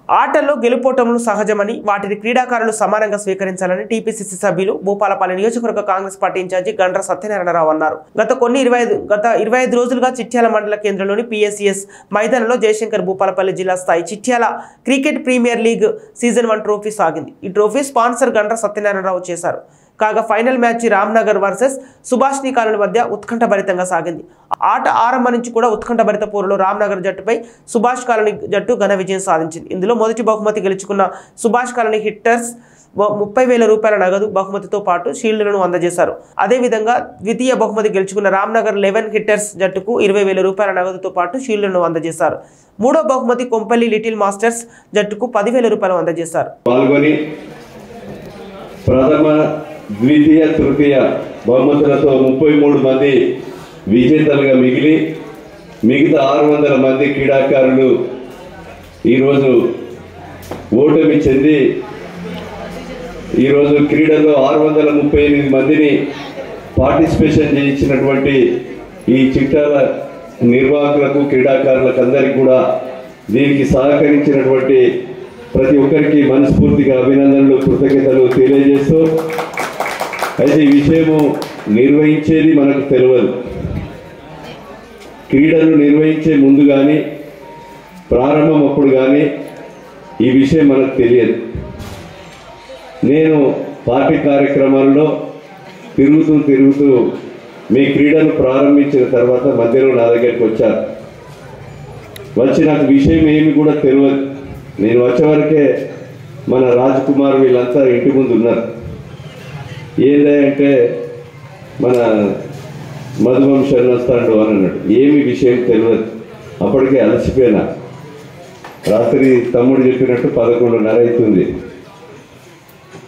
ఆటల్లో గెలుపోటములు సహజమని వాటిని క్రీడాకారులు సమానంగా స్వీకరించాలని టీపీసీసీ సభ్యులు భూపాలపల్లి నియోజకవర్గ కాంగ్రెస్ పార్టీ ఇన్ఛార్జి గండ్ర సత్యనారాయణరావు అన్నారు. గత 25 రోజులుగా చిట్యాల మండల కేంద్రంలోని PSCS మైదానంలో జయశంకర్ భూపాలపల్లి జిల్లా స్థాయి Chityal cricket premier league season 1 trophy సాగింది. ఈ ట్రోఫీ స్పాన్సర్ గండ్ర సత్యనారాయణరావు చేశారు. కాగా final match Ramnagar versus Subhashini colony మధ్య ఉత్కంఠభరితంగా సాగింది. ఆట ఆరంభం నుంచి కూడా ఉత్కంఠభరిత పోరులో రామ్నగర్ జట్టుపై సుభాష్ కాలనీ జట్టు ఘన విజయం సాధించింది. ఇందులో మొదటి బహుమతి గెలుచుకున్న సుభాష్ కాలనీ హిట్టర్స్ 30,000 రూపాయల నగదు బహుమతితో పాటు షీల్డ్లను అందజేశారు. అదేవిధంగా ద్వితీయ బహుమతి గెలుచుకున్న రామ్నగర్ 11 హిట్టర్స్ జట్టుకు 20,000 రూపాయల నగదుతో పాటు షీల్డ్లను అందజేశారు. మూడో బహుమతి కొంపల్లి లిటిల్ మాస్టర్స్ జట్టుకు 10,000 రూపాయలు అందజేశారు. ద్వితీయ తృతీయ బహుమతులతో 33 మంది విజేతలుగా మిగిలి మిగతా 600 మంది క్రీడాకారులు ఈరోజు ఓటమి చెంది ఈరోజు క్రీడలో 638 మందిని పార్టిసిపేషన్ చేయించినటువంటి ఈ చిట్టాల నిర్వాహకులకు క్రీడాకారులకు అందరికీ కూడా దీనికి సహకరించినటువంటి ప్రతి ఒక్కరికి మనస్ఫూర్తిగా అభినందనలు కృతజ్ఞతలు తెలియజేస్తూ అయితే ఈ విషయము నిర్వహించేది మనకు తెలియదు. క్రీడలు నిర్వహించే ముందు కానీ ప్రారంభం అప్పుడు కానీ ఈ విషయం మనకు తెలియదు. నేను పార్టీ కార్యక్రమాల్లో తిరుగుతూ మీ క్రీడలు ప్రారంభించిన తర్వాత మధ్యలో నా దగ్గరికి వచ్చారు. వచ్చి నాకు విషయం ఏమి కూడా తెలియదు. నేను వచ్చే వరకే మన రాజ్ కుమార్ వీళ్ళంతా ఇంటి ముందు ఉన్నారు. ఏంటంటే మన మధువంశన్ వస్తాడు అని అన్నాడు. ఏమి విషయం తెలియదు. అప్పటికే అలసిపోయినా. రాత్రి తమ్ముడు చెప్పినట్టు 11:30 అవుతుంది.